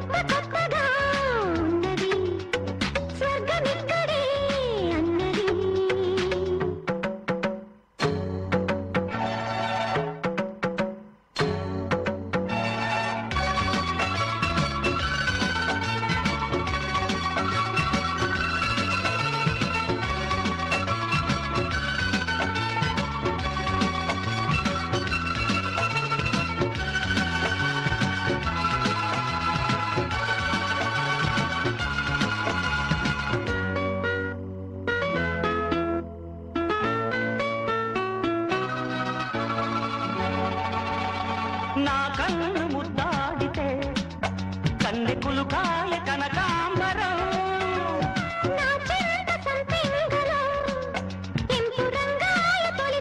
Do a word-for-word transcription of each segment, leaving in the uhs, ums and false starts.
నా కన్ను ముద్దాడితే కన్నె కులుకాయ కనకాంబరం నా చెంత సంపెంగలో కెంపు రంగాయ తొలి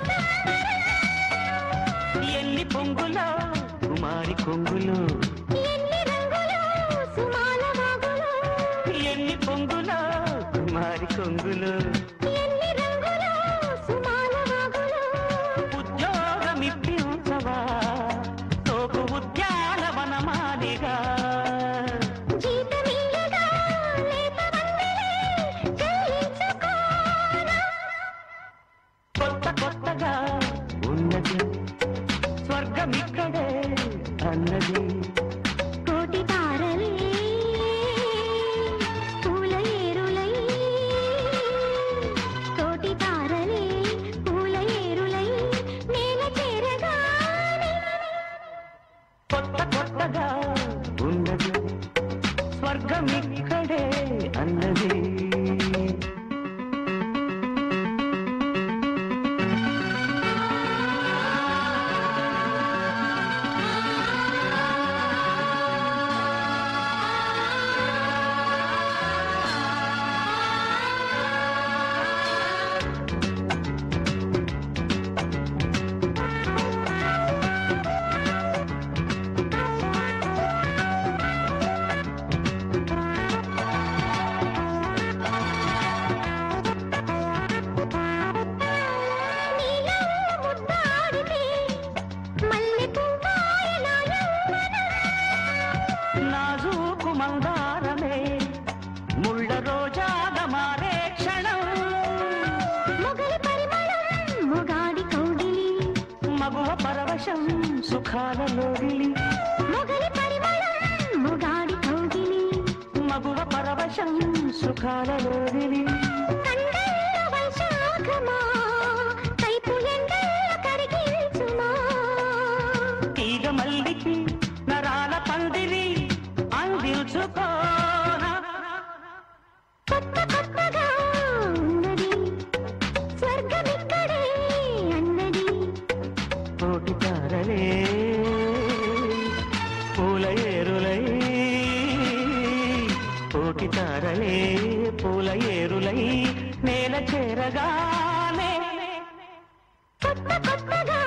ఎన్ని పొంగులో కుమారి కొంగులు ఎన్ని రంగులో సుమాల వాగులో ఎన్ని పొంగులో కుమారి కొంగులు ఎన్ని రంగులో సుమాల వాగులో ఉద్యోగమిప్పించవా తోపు ఉద్యానవనమాలిగా జీతమియ్యగా లేత వందెలే చెల్లించుకోనా కొత్త కొత్తగా ఉన్నది స్వర్గమిక్కడే అన్నది కోటి తారలే పూల ఏరులై కోటి తారలే పూల ఏరులై నేల చేరగానే కొత్త కొత్తగా ఉన్నది స్వర్గమిక్కడే అన్నది నీలో ముద్దాడితే మల్లె పువ్వాయ నా యవ్వనం నాజూకు మందారమే ముళ్ళ రోజాగా మారే క్షణం మొగలి పరిమళం మొగాడి కౌగిలి మగువ పరవశం సుఖాలలోగిలి మొగలి పరిమళం మొగాడి కౌగిలి మగువ పరవశం సుఖాలలోగిలి కండల్లో వైశాఖమా కైపు ఎండల్లో కరిగించుమా తీగ మల్లికి నరాల పందిరి అందించుకోనా కొత్త కొత్తగా ఉన్నది స్వర్గమిక్కడే అన్నది కోటి తారలే పూల ఏరులై కోటి తారలే పూల ఏరులై నేల చేరగానే కొత్త కొత్తగా